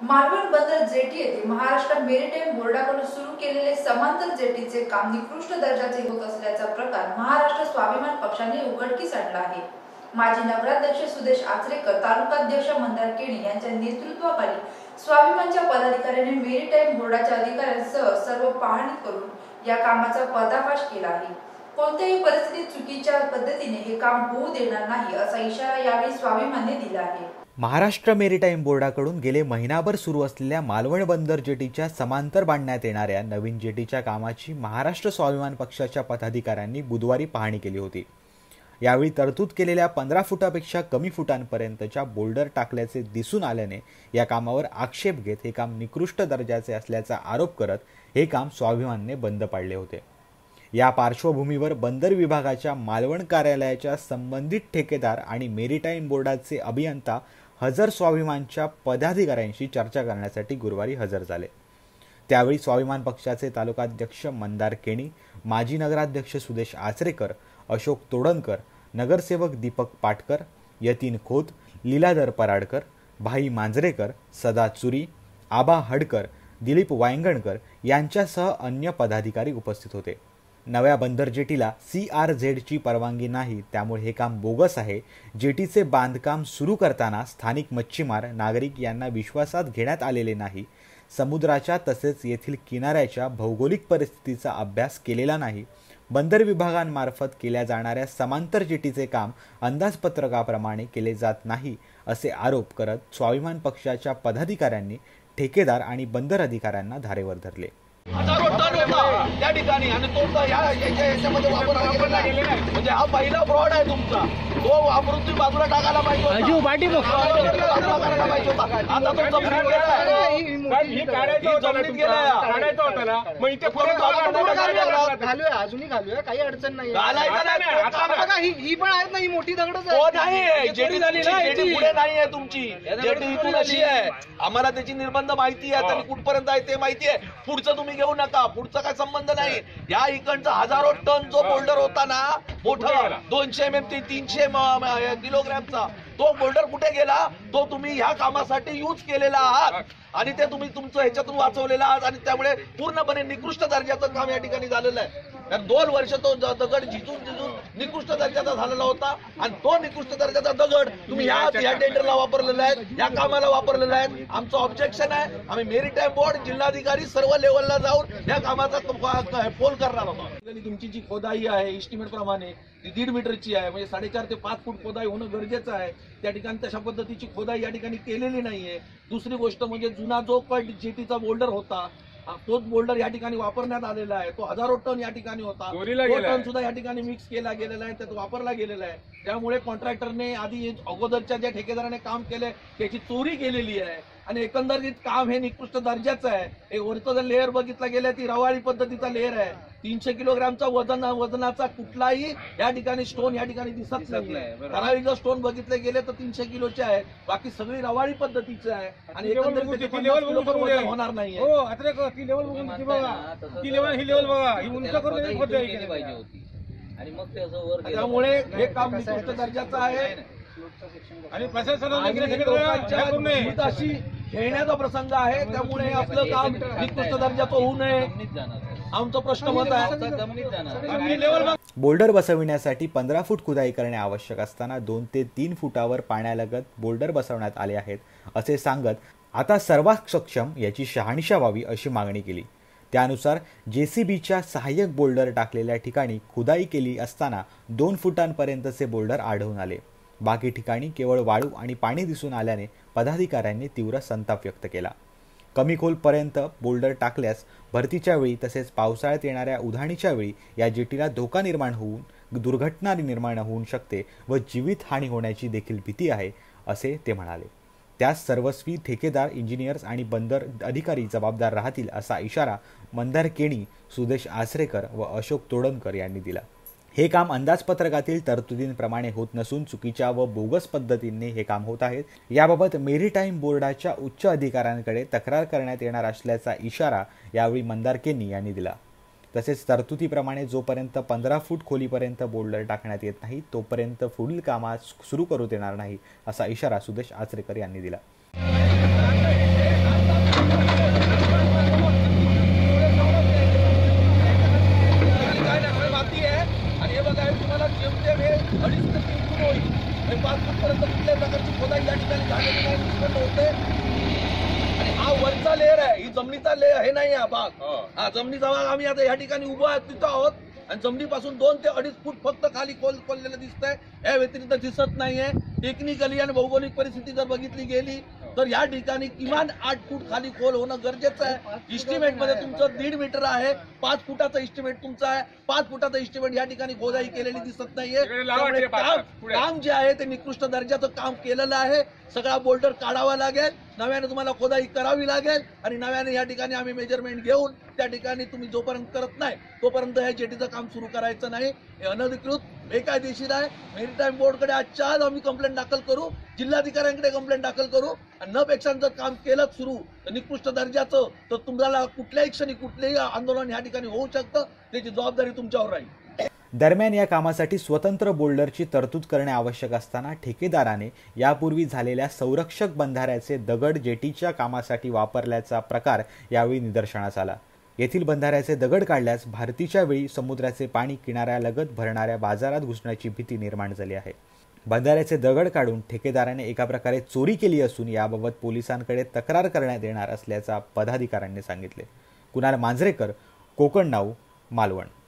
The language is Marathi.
मालवण बंदर जेटी येथे महाराष्ट्र मेरीटाईम बोर्डाकडून सुरू केलेले समांतर जेटीचे काम निकृष्ट दर्जाचे होत असल्याचा प्रकार महाराष्ट्र स्वाभिमान पक्षाने उघडकीस आणला आहे। माजी नगराध्यक्ष सुदेश आचरेकर, तालुकाध्यक्ष मंदार केणी यांच्या नेतृत्वाखाली स्वाभिमानच्या पदाधिकाऱ्यांनी मेरीटाईम बोर्डाच्या अधिकाऱ्यांसह सर्व पाहणी करून या कामाचा पर्दाफाश केला आहे। कोणत्याही परिस्थितीत चुकीच्या पद्धतीने हे काम होऊ देणार नाही असा इशारा यावेळी स्वाभिमानने दिला आहे। महाराष्ट्र मेरीटाईम बोर्डाकडून गेले महिनाभर सुरू असलेल्या मालवण बंदर जेटीच्या समांतर बांधण्यात येणाऱ्या नवीन जेटीच्या कामाची महाराष्ट्र स्वाभिमान पक्षाच्या पदाधिकाऱ्यांनी बुधवारी पाहणी केली होती। यावेळी तरतूद केलेल्या 15 फुटापेक्षा कमी फुटांपर्यंतच्या बोल्डर टाकल्याचे दिसून आल्याने या कामावर आक्षेप घेत हे काम निकृष्ट दर्जाचे असल्याचा आरोप करत हे काम स्वाभिमानने बंद पाडले होते। या पार्श्वभूमीवर बंदर विभागाच्या मालवण कार्यालयाच्या संबंधित ठेकेदार आणि मेरीटाईम बोर्डाचे अभियंता हजर स्वाभिमानच्या पदाधिकाऱ्यांशी चर्चा करण्यासाठी गुरुवारी हजर झाले। त्यावेळी स्वाभिमान पक्षाचे तालुकाध्यक्ष मंदार केणी, माजी नगराध्यक्ष सुदेश आचरेकर, अशोक तोडणकर, नगरसेवक दीपक पाटकर, यतीन खोत, लीलाधर पराडकर, भाई मांजरेकर, सदा चुरी, आबा हडकर, दिलीप वायंगणकर यांच्यासह अन्य पदाधिकारी उपस्थित होते। नव्या बंदर जेटीला CRZ ची परवानगी नाही, त्यामुळे हे काम बोगस आहे। जेटीचे बांधकाम सुरू करताना स्थानिक मच्छीमार, नागरिक यांना विश्वासात घेण्यात आलेले नाही। समुद्राच्या तसेच येथील किनाऱ्याच्या भौगोलिक परिस्थितीचा अभ्यास केलेला नाही। बंदर विभागांमार्फत केल्या जाणाऱ्या समांतर जेटीचे काम अंदाजपत्रकाप्रमाणे केले जात नाही असे आरोप करत स्वाभिमान पक्षाच्या पदाधिकाऱ्यांनी ठेकेदार आणि बंदर अधिकाऱ्यांना धारेवर धरले। हजारो टन होता त्या ठिकाणी आणि तो याच्यामध्ये वापरला गेलेला आहे। म्हणजे हा पहिला फ्रॉड आहे तुमचा। तो वापरून तुम्ही बाजूला टाकायला पाहिजे होता। आता तुमचा फ्रॉड गेलाय। ही काढायचं होतं ना, मग इथे घालूया, अजूनही घालूया, काही अडचण नाही। ही पण आहेत ना, ही मोठी दगडच आहे। नाही जेटी झाली ना, जेटी पुढे नाही आहे तुमची, जेटी इथून अशी आहे। आम्हाला त्याची निर्बंध माहिती आहे, त्यांनी कुठपर्यंत आहे ते माहिती आहे। पुढचं तुम्ही घेऊ नका, पुढचा काय संबंध नाही। या इकडचा हजारो टन जो बोल्डर होता ना, मोठा 200 mm ते 300 किलोग्रॅमचा, तो बोल्डर कुठे गेला? तो तुम्ही ह्या कामासाठी यूज केलेला आहात आणि ते तुम्ही तुमचं ह्याच्यातून वाचवलेला आहात आणि त्यामुळे पूर्णपणे निकृष्ट दर्जाचं काम या ठिकाणी झालेलं आहे। 2 वर्ष तो दगड झिजून निकृष्ट दर्जाचा झालेला होता आणि तो निकृष्ट दर्जाचा दगड तुम्ही या टेंडरला वापरलेला आहे, या कामाला वापरलेला आहे। आमचं ऑब्जेक्शन आहे। आम्ही मेरीटाईम बोर्ड, जिल्हाधिकारी सर्व लेवलला जाऊन या कामाचा पोल करणार आहोत। तुमची जी खोदाई आहे इस्टिमेट प्रमाणे ती 1.5 मीटरची आहे, म्हणजे 4.5 ते 5 फूट खोदाई होणं गरजेचं आहे। त्या ठिकाणी तशा पद्धतीची खोदाई या ठिकाणी केलेली नाहीये। दुसरी गोष्ट म्हणजे जुना जो कट जेटीचा बोल्डर होता, तोच बोल्डर या ठिकाणी वापरण्यात आलेला आहे। तो हजारो टन या ठिकाणी होता, तो टन सुद्धा या ठिकाणी मिक्स केला गेलेला आहे, त्यात वापरला गेलेला आहे। त्यामुळे कॉन्ट्रॅक्टरने आधी अगोदरच्या ज्या ठेकेदाराने काम केलंय त्याची चोरी केलेली आहे आणि एकंदरीत काम हे निकृष्ट दर्जाचं आहे। एक वरचा जर लेअर बघितला गेला ती रवाळी पद्धतीचा लेअर आहे। 300 किलोग्रामचा वजनाचा कुठलाही या ठिकाणी स्टोन या ठिकाणी दिसत नाही। ठराविक जर स्टोन बघितले गेले तर 300 किलोचे आहे, बाकी सगळी रवाळी पद्धतीचे आहे आणि एकंदरीत वजन होणार नाही। त्यामुळे हे काम निकृष्ट दर्जाचं आहे आणि प्रशासनाने अशी खेळण्याचा प्रसंग आहे। त्यामुळे आपलं काम निकृष्ट दर्जाचं होऊ नये आमचा प्रश्न मत आहे। बोल्डर बसविण्यासाठी 15 फूट खुदाई करणे आवश्यक असताना 2 ते 3 फुटावर पाण्यालगत बोल्डर बसवण्यात आले आहेत असे सांगत आता सर्वात सक्षम याची शहानिशा व्हावी अशी मागणी केली। त्यानुसार JCBच्या सहाय्यक बोल्डर टाकलेल्या ठिकाणी खुदाई केली असताना 2 फुटांपर्यंतचे बोल्डर आढळून आले। बाकी ठिकाणी केवळ वाळू आणि पाणी दिसून आल्याने पदाधिकाऱ्यांनी तीव्र संताप व्यक्त केला। कमी खोलपर्यंत बोल्डर टाकल्यास भरतीच्या वेळी तसेच पावसाळ्यात येणाऱ्या उधाणीच्या वेळी या जेटीला धोका निर्माण होऊन दुर्घटना निर्माण होऊ शकते व जीवितहानी होण्याची देखील भीती आहे असे ते म्हणाले। त्यास सर्वस्वी ठेकेदार, इंजिनियर्स आणि बंदर अधिकारी जबाबदार राहतील असा इशारा मंदार केणी, सुदेश आचरेकर व अशोक तोडणकर यांनी दिला। हे काम अंदाजपत्रकातील तरतुदींप्रमाणे होत नसून चुकीच्या व बोगस पद्धतीने हे काम होत आहे। याबाबत मेरीटाईम बोर्डाच्या उच्च अधिकाऱ्यांकडे तक्रार करण्यात येणार असल्याचा इशारा यावेळी मंदार केणी यांनी दिला। तसेच तरतुदीप्रमाणे जोपर्यंत 15 फूट खोलीपर्यंत बोल्डर टाकण्यात येत नाही तोपर्यंत पुढील कामास सुरू करू देणार नाही असा इशारा सुदेश आचरेकर यांनी दिला। वरचा लेअर आहे, ही जमिनीचा लेअर हे नाही हा भाग. हा जमिनीचा भाग आम्ही आता या ठिकाणी उभा आहोत तिथं आहोत आणि जमिनीपासून 2 ते 2.5 फूट फक्त खाली खोललेलं दिसतंय. या व्यतिरिक्त दिसत नाहीये. टेक्निकली आणि भौगोलिक परिस्थिती जर बघितली गेली तर या ठिकाणी किमान 8 फूट खाली खोल होणं गरजेचं आहे. इस्टिमेट मध्ये तुमचं 1.5 मीटर आहे, 5 फुटाचा इस्टिमेट तुमचा आहे. 5 फुटाचा इस्टिमेट या ठिकाणी खोदाई केलेली दिसत नाहीये. त्यामुळे काम जे आहे ते निकृष्ट दर्जाचं काम केलेलं आहे. सगळा बोल्डर काढावा लागेल, नव्याने तुम्हाला खोदाई करावी लागेल आणि नव्याने या ठिकाणी आम्ही मेजरमेंट घेऊन त्या ठिकाणी तुम्ही जोपर्यंत करत नाही तोपर्यंत हे जेटीचं काम सुरू करायचं नाही. हे अनधिकृत बेकायदेशीर आहे. मेरीटाईम बोर्डकडे आजच्या आज आम्ही कंप्लेंट दाखल करू, जिल्हाधिकाऱ्यांकडे कंप्लेंट दाखल करू आणि न पेक्षा जर काम केलं सुरू तर निकृष्ट दर्जाचं तर तुम्हाला कुठल्याही क्षणी कुठलेही आंदोलन या ठिकाणी होऊ शकतं. त्याची जबाबदारी तुमच्यावर राहील. दरम्यान या कामासाठी स्वतंत्र बोल्डरची तरतूद करणे आवश्यक असताना ठेकेदाराने यापूर्वी झालेल्या संरक्षक बंधाऱ्याचे दगड जेटीच्या कामासाठी वापरल्याचा प्रकार यावेळी निदर्शनास आला. येथील बंधाऱ्याचे दगड काढल्यास भारतीच्या वेळी समुद्राचे पाणी किनाऱ्यालगत भरणाऱ्या बाजारात घुसण्याची भीती निर्माण झाली आहे. बंधाऱ्याचे दगड काढून ठेकेदाराने एका प्रकारे चोरी केली असून याबाबत पोलिसांकडे तक्रार करण्यात येणार असल्याचा पदाधिकाऱ्यांनी सांगितले. कुणाल मांजरेकर, कोकण नाऊ, मालवण.